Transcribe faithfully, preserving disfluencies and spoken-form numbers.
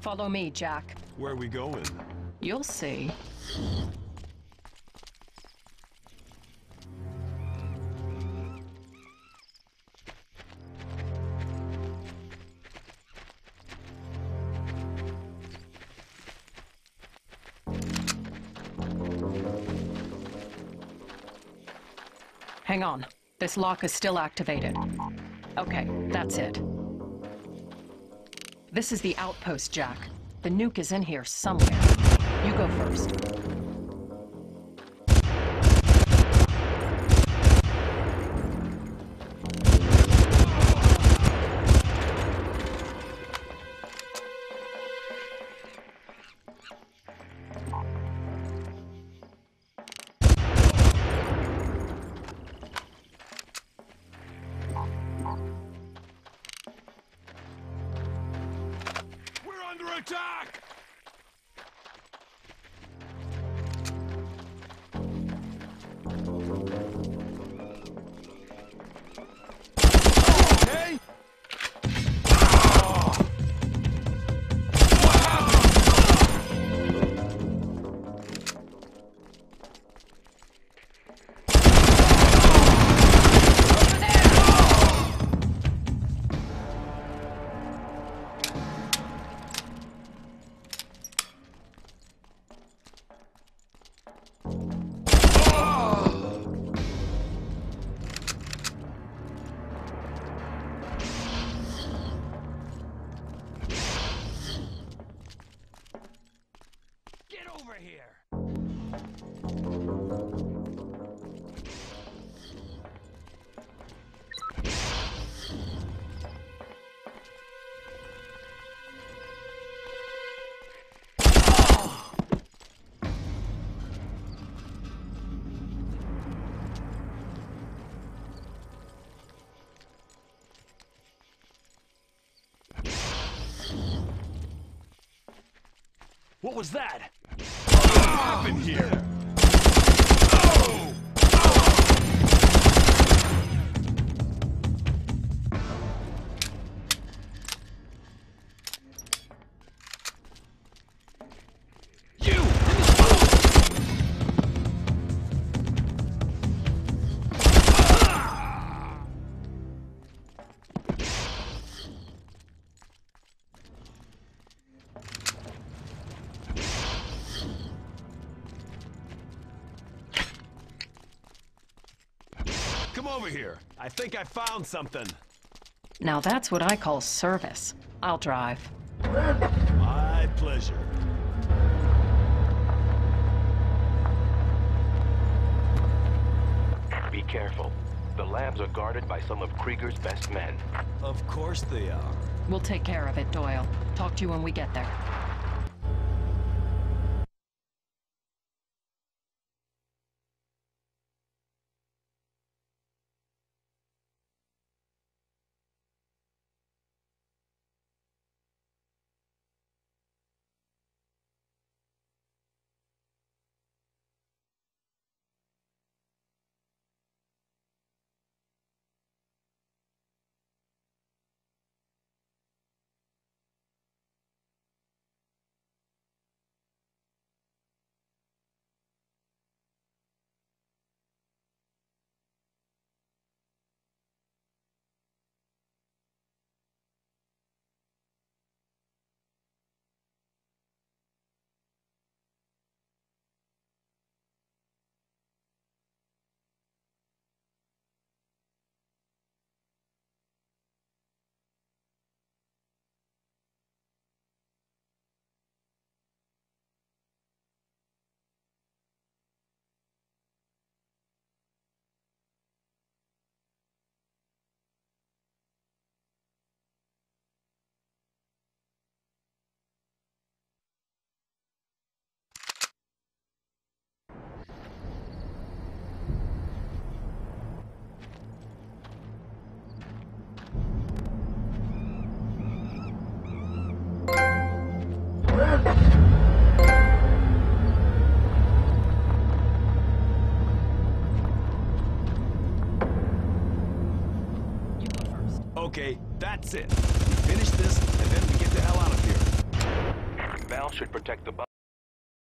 Follow me, Jack. Where are we going? You'll see. Hang on. This lock is still activated. Okay, that's it. This is the outpost, Jack. The nuke is in here somewhere. You go first. Attack! Okay? Over here. What was that? What happened here? Oh! You! Come over here. I think I found something. Now that's what I call service. I'll drive. My pleasure. Be careful. The labs are guarded by some of Krieger's best men. Of course they are. We'll take care of it, Doyle. Talk to you when we get there. Okay, that's it. We finish this, and then we get the hell out of here. Val should protect the bus.